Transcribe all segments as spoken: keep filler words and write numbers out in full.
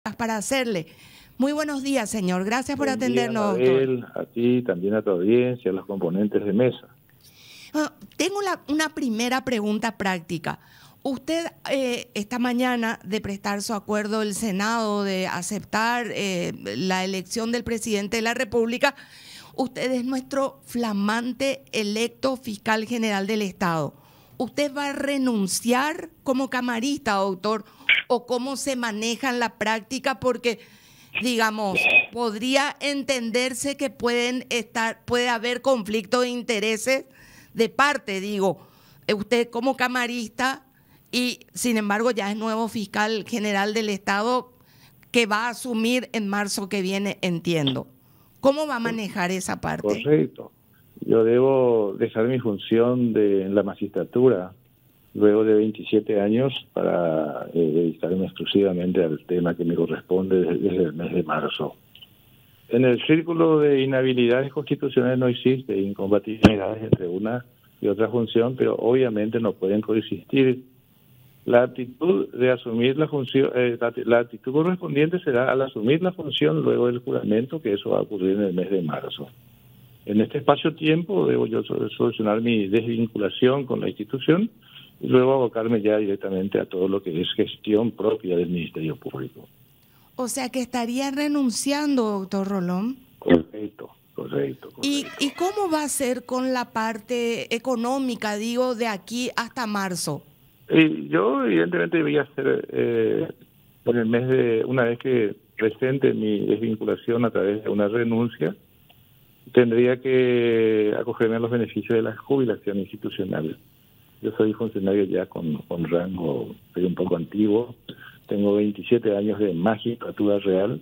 para hacerle. Muy buenos días, señor. Gracias por Buen atendernos, día, doctor. Mabel, a ti, también a tu audiencia, a los componentes de mesa. Bueno, tengo la, una primera pregunta práctica. Usted, eh, esta mañana, de prestar su acuerdo del Senado, de aceptar eh, la elección del presidente de la República, usted es nuestro flamante electo fiscal general del Estado. ¿Usted va a renunciar como camarista, doctor? ¿O cómo se maneja en la práctica? Porque, digamos, podría entenderse que pueden estar, puede haber conflicto de intereses de parte, digo, usted como camarista y, sin embargo, ya es nuevo fiscal general del Estado que va a asumir en marzo que viene, entiendo. ¿Cómo va a manejar esa parte? Correcto. Yo debo dejar mi función de, en la magistratura luego de veintisiete años para eh, dedicarme exclusivamente al tema que me corresponde desde, desde el mes de marzo. En el círculo de inhabilidades constitucionales no existe incompatibilidades entre una y otra función, pero obviamente no pueden coexistir. La actitud de asumir la función, eh, la, la actitud correspondiente será al asumir la función luego del juramento, que eso va a ocurrir en el mes de marzo. En este espacio-tiempo debo yo solucionar mi desvinculación con la institución y luego abocarme ya directamente a todo lo que es gestión propia del Ministerio Público. O sea que estaría renunciando, doctor Rolón. Correcto, correcto, correcto. ¿Y, ¿Y cómo va a ser con la parte económica, digo, de aquí hasta marzo? Y yo evidentemente voy a hacer eh, en el mes de, una vez que presente mi desvinculación a través de una renuncia, tendría que acogerme a los beneficios de la jubilación institucional. Yo soy funcionario ya con, con rango, soy un poco antiguo, tengo veintisiete años de magistratura real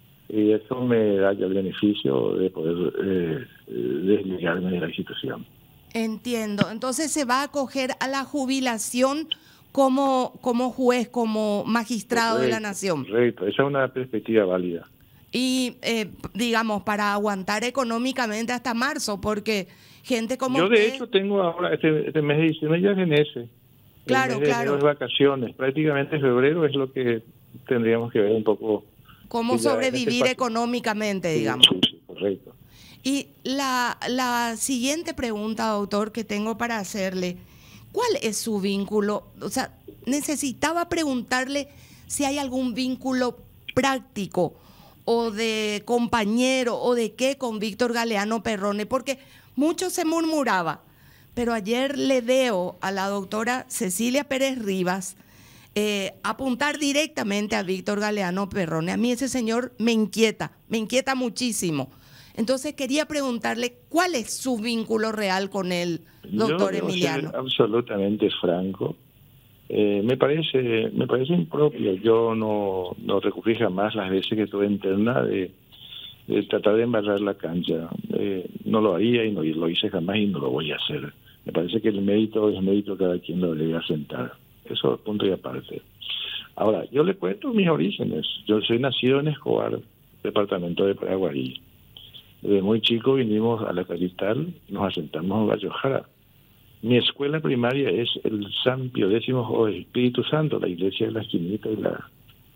y eso me da ya el beneficio de poder eh, desligarme de la institución. Entiendo. Entonces se va a acoger a la jubilación como, como juez, como magistrado Correcto, de la nación. Correcto, esa es una perspectiva válida. Y, eh, digamos, para aguantar económicamente hasta marzo, porque gente como Yo, usted... de hecho, tengo ahora, este, este mes de diciembre ya es en ese. Claro, el mes de claro. enero es vacaciones. Prácticamente febrero es lo que tendríamos que ver un poco. Cómo sobrevivir este económicamente, sí, digamos. Sí, sí, correcto. Y la, la siguiente pregunta, doctor, que tengo para hacerle, ¿cuál es su vínculo? O sea, necesitaba preguntarle si hay algún vínculo práctico o de compañero o de qué con Víctor Galeano Perrone, porque mucho se murmuraba, pero ayer le veo a la doctora Cecilia Pérez Rivas eh, apuntar directamente a Víctor Galeano Perrone. A mí ese señor me inquieta, me inquieta muchísimo. Entonces quería preguntarle cuál es su vínculo real con él, doctor Yo debo Emiliano. ser absolutamente franco. Eh, me parece me parece impropio. Yo no, no recurrí jamás las veces que estuve interna de, de tratar de embarrar la cancha. Eh, no lo haría y no lo hice jamás y no lo voy a hacer. Me parece que el mérito es mérito, cada quien lo debe asentar. Eso punto y aparte. Ahora, yo le cuento mis orígenes. Yo soy nacido en Escobar, departamento de Paraguay. Desde muy chico vinimos a la capital, nos asentamos en Vallojara. Mi escuela primaria es el San Pío X o Espíritu Santo, la iglesia de la esquinita y la,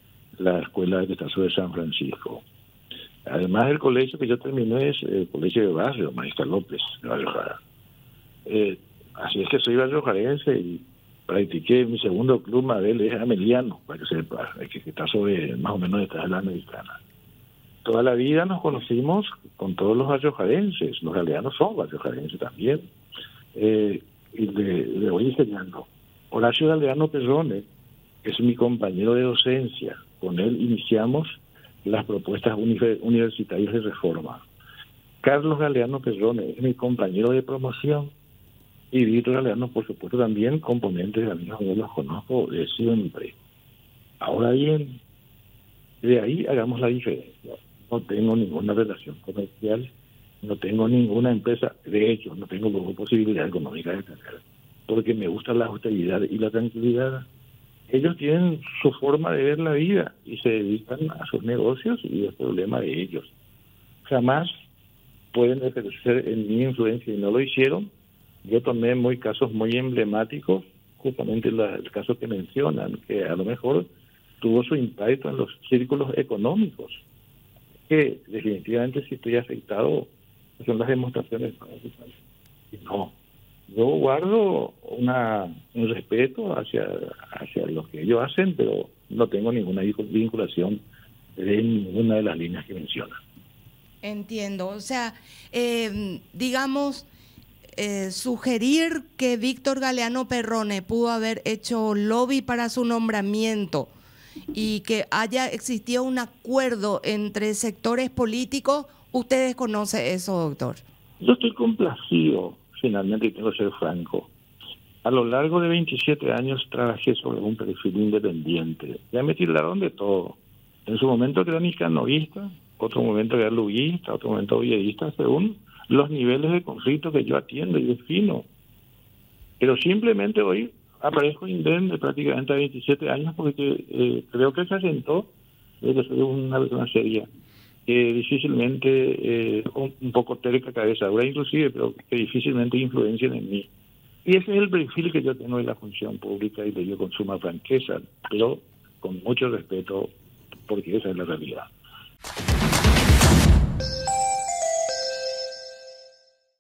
la escuela que está sobre San Francisco. Además, el colegio que yo terminé es el colegio de barrio, Maestra López, de Vallojara. Eh, así es que soy vallojarense y practiqué mi segundo club, Mabel, es Ameliano, para que sepa, que está sobre más o menos detrás de la Americana. Toda la vida nos conocimos con todos los vallojarenses, los galeanos son vallojarenses también. Eh, y le, le voy enseñando. Horacio Galeano Perrone es mi compañero de docencia. Con él iniciamos las propuestas universitarias de reforma. Carlos Galeano Perrone es mi compañero de promoción. Y Víctor Galeano, por supuesto, también componentes de amigos, yo los conozco de siempre. Ahora bien, de ahí hagamos la diferencia. No tengo ninguna relación comercial, no tengo ninguna empresa, de hecho, no tengo posibilidad económica de tener, porque me gusta la austeridad y la tranquilidad. Ellos tienen su forma de ver la vida y se dedican a sus negocios y es problema de ellos. Jamás pueden ejercer en mi influencia y no lo hicieron. Yo tomé muy casos muy emblemáticos, justamente la, el caso que mencionan, que a lo mejor tuvo su impacto en los círculos económicos, que definitivamente si estoy afectado son las demostraciones. No, yo guardo una, un respeto hacia, hacia lo que ellos hacen, pero no tengo ninguna vinculación de ninguna de las líneas que mencionan. Entiendo, o sea, eh, digamos, eh, sugerir que Víctor Galeano Perrone pudo haber hecho lobby para su nombramiento y que haya existido un acuerdo entre sectores políticos, ¿usted desconoce eso, doctor? Yo estoy complacido, finalmente, y tengo que ser franco. A lo largo de veintisiete años trabajé sobre un perfil independiente. Ya me tildaron de todo. En su momento era nicanorista, otro momento era luguista, otro momento ovieísta, según los niveles de conflicto que yo atiendo y defino. Pero simplemente hoy aparezco indemne prácticamente a veintisiete años porque eh, creo que se asentó de que soy una persona seria, que difícilmente, eh, un, un poco terca cabeza dura inclusive, pero que difícilmente influencian en mí. Y ese es el perfil que yo tengo en la función pública y que yo con suma franqueza, pero con mucho respeto, porque esa es la realidad.